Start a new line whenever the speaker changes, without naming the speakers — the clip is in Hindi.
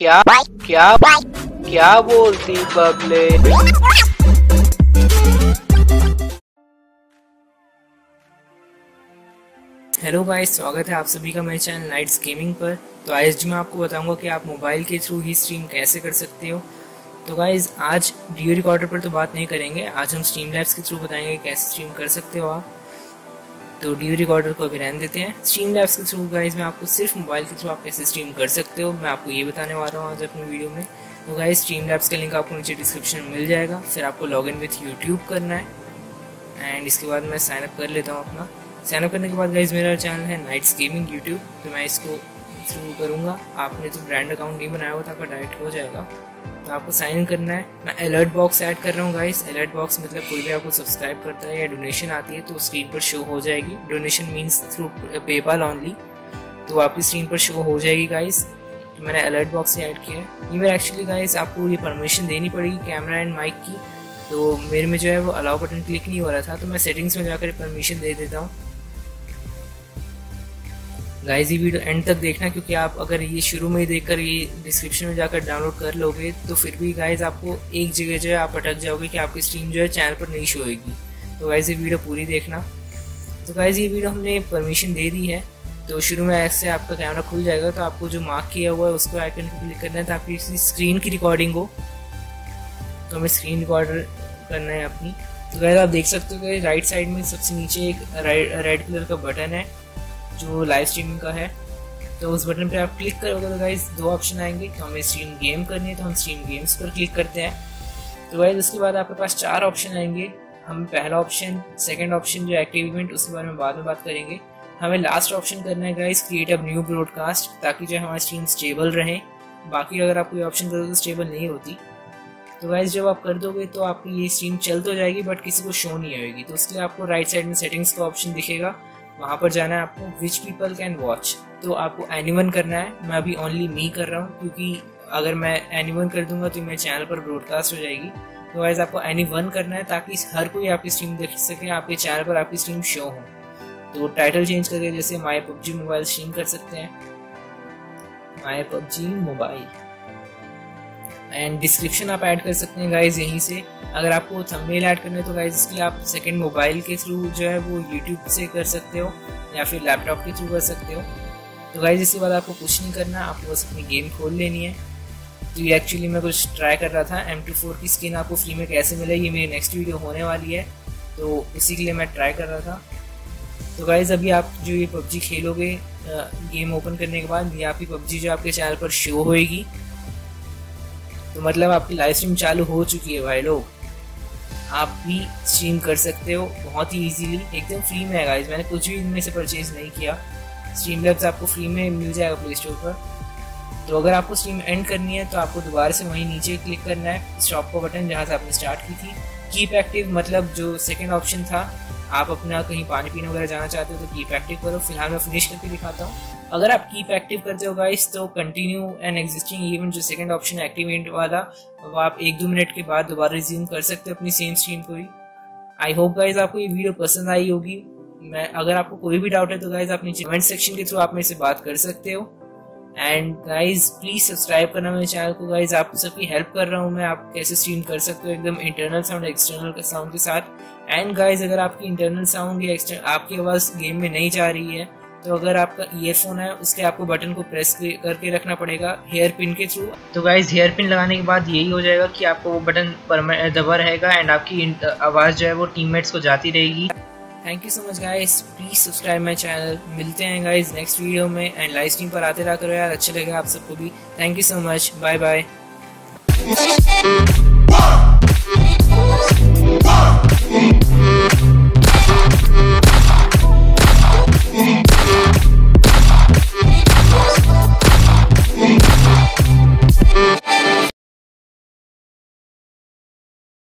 क्या क्या क्या बोलती बबले।
हेलो गाइस, स्वागत है आप सभी का मेरे चैनल नाइट्स गेमिंग पर। तो आज मैं आपको बताऊंगा कि आप मोबाइल के थ्रू ही स्ट्रीम कैसे कर सकते हो। तो गाइस आज वीडियो रिकॉर्डर पर तो बात नहीं करेंगे, आज हम स्ट्रीम लैब्स के थ्रू बताएंगे कैसे स्ट्रीम कर सकते हो आप। तो वीडियो रिकॉर्डर को अभी रहने देते हैं। स्ट्रीम लैब्स के थ्रू गाइस मैं आपको सिर्फ मोबाइल के थ्रू आप कैसे स्ट्रीम कर सकते हो मैं आपको ये बताने वाला हूँ आज अपनी वीडियो में। तो गाइस स्ट्रीम लैब्स का लिंक आपको नीचे डिस्क्रिप्शन में मिल जाएगा। फिर आपको लॉग इन विथ यूट्यूब करना है एंड इसके बाद मैं साइन अप कर लेता हूँ अपना। साइन अप करने के बाद गाइज मेरा चैनल है नाइट्स गेमिंग यूट्यूब, तो मैं इसको थ्रू करूँगा। आपने तो ब्रांड अकाउंट नहीं बनाया हुआ था, आपका डायरेक्ट हो जाएगा। तो आपको साइन इन करना है। मैं अलर्ट बॉक्स ऐड कर रहा हूँ गाइज। अलर्ट बॉक्स मतलब कोई भी आपको सब्सक्राइब करता है या डोनेशन आती है तो स्क्रीन पर शो हो जाएगी। Donation means through PayPal only, तो आपकी स्क्रीन पर शो हो जाएगी गाइज। तो मैंने अलर्ट बॉक्स से ऐड किया है। ये एक्चुअली गाइज आपको ये परमिशन देनी पड़ेगी कैमरा एंड माइक की, तो मेरे में जो है वो अलाउ बटन क्लिक नहीं हो रहा था, तो मैं सेटिंग्स में जाकर परमिशन दे देता हूँ। गाइस ये वीडियो एंड तक देखना, क्योंकि आप अगर ये शुरू में ही देखकर ये डिस्क्रिप्शन में जाकर डाउनलोड कर लोगे तो फिर भी गाइस आपको एक जगह जो है आप अटक जाओगे कि आपकी स्ट्रीम जो है चैनल पर नहीं शो होगी। तो गाइस ये वीडियो पूरी देखना। तो गाइस ये वीडियो हमने परमिशन दे दी है। तो शुरू में ऐसे आपका कैमरा खुल जाएगा, तो आपको जो मार्क किया हुआ है उसको आइकन पर क्लिक करना है ताकि स्क्रीन की रिकॉर्डिंग हो। तो हमें स्क्रीन रिकॉर्डर करना है अपनी। तो गाइस आप देख सकते हो कि राइट साइड में सबसे नीचे एक रेड कलर का बटन है जो लाइव स्ट्रीमिंग का है। तो उस बटन पे आप क्लिक करोगे तो गाइस दो ऑप्शन आएंगे। तो हमें स्ट्रीम गेम करनी है तो हम स्ट्रीम गेम्स पर क्लिक करते हैं। तो गाइस उसके बाद आपके पास चार ऑप्शन आएंगे। हम पहला ऑप्शन, सेकंड ऑप्शन जो एक्टिव इवेंट, उसके बारे में बाद में बात करेंगे। हमें लास्ट ऑप्शन करना है guys create a new broadcast, ताकि जो हमारी स्ट्रीम स्टेबल रहे। बाकी अगर आप कोई ऑप्शन करोगे तो स्टेबल नहीं होती। तो गाइस जब आप कर दोगे तो आपकी ये स्ट्रीम चल तो जाएगी बट किसी को शो नहीं होगी। तो उसके लिए आपको राइट साइड में सेटिंग्स का ऑप्शन दिखेगा, वहाँ पर जाना है आपको विच पीपल कैन वॉच। तो आपको एनीवन करना है। मैं अभी ओनली मी कर रहा हूँ, क्योंकि अगर मैं एनीवन कर दूंगा तो मेरे चैनल पर ब्रॉडकास्ट हो जाएगी। तो गाइस आपको एनीवन करना है ताकि हर कोई आपकी स्ट्रीम देख सके, आपके चैनल पर आपकी स्ट्रीम शो हो। तो टाइटल चेंज करके जैसे माय पबजी मोबाइल स्ट्रीम कर सकते हैं, my PUBG mobile. And description आप ऐड कर सकते हैं गाइज यहीं से। अगर आपको थंबनेल ऐड करना है तो गाइज इसके लिए आप सेकंड मोबाइल के थ्रू जो है वो यूट्यूब से कर सकते हो या फिर लैपटॉप के थ्रू कर सकते हो। तो गाइज इसके बाद आपको कुछ नहीं करना, आपको बस अपनी गेम खोल लेनी है। तो ये एक्चुअली मैं कुछ ट्राई कर रहा था। M24 की स्किन आपको फ्री में कैसे मिले, ये मेरी नेक्स्ट वीडियो होने वाली है, तो इसी के लिए मैं ट्राई कर रहा था। तो गाइज अभी आप जो ये पबजी खेलोगे गेम ओपन करने के बाद, ये आपकी पबजी जो आपके चैनल पर शो होएगी। तो मतलब आपकी लाइव स्ट्रीम चालू हो चुकी है भाई लोग। आप भी स्ट्रीम कर सकते हो बहुत ही इजीली, एकदम फ्री में है गाइस। मैंने कुछ भी इनमें से परचेज नहीं किया। स्ट्रीम लैब्स आपको फ्री में मिल जाएगा प्ले स्टोर पर। तो अगर आपको स्ट्रीम एंड करनी है तो आपको दोबारा से वहीं नीचे क्लिक करना है स्टॉप का बटन, जहाँ से आपने स्टार्ट की थी। कीप एक्टिव मतलब जो सेकेंड ऑप्शन था, आप अपना कहीं पानी पीने वगैरह जाना चाहते हो तो कीप एक्टिव करो। फिलहाल मैं फिनिश करके दिखाता हूँ। अगर आप कीप एक्टिव करते हो गाइस तो कंटिन्यू एन एग्जिस्टिंग इवेंट, जो सेकंड ऑप्शन है एक्टिव इवेंट वाला, वो आप 1-2 मिनट के बाद दोबारा रिज्यूम कर सकते हो अपनी सेम स्ट्रीम को ही। आई होप गाइस आपको ये वीडियो पसंद आई होगी। अगर आपको कोई भी डाउट है तो गाइस आप नीचे कमेंट सेक्शन के थ्रू आप मेरे से बात कर सकते हो। एंड गाइज प्लीज सब्सक्राइब करना मेरे चैनल को। गाइज आप सबकी हेल्प कर रहा हूँ मैं, आप कैसे स्ट्रीम कर सकते हो एकदम इंटरनल साउंड एक्सटर्नल साउंड के साथ। एंड गाइज अगर आपकी इंटरनल साउंड या आपकी आवाज़ गेम में नहीं जा रही है तो अगर आपका ईयरफोन है उसके आपको बटन को प्रेस करके रखना पड़ेगा हेयर पिन के थ्रू। तो गाइज हेयर पिन लगाने के बाद यही हो जाएगा कि आपको वो बटन दबा रहेगा एंड आपकी आवाज़ जो है वो टीममेट्स को जाती रहेगी। Thank you so much guys, please subscribe my channel. मिलते हैं गाइस नेक्स्ट वीडियो में एंड लाइव स्ट्रीम पर आते रहा करो यार, अच्छा लगेगा आप सबको भी। Thank you so much, bye bye.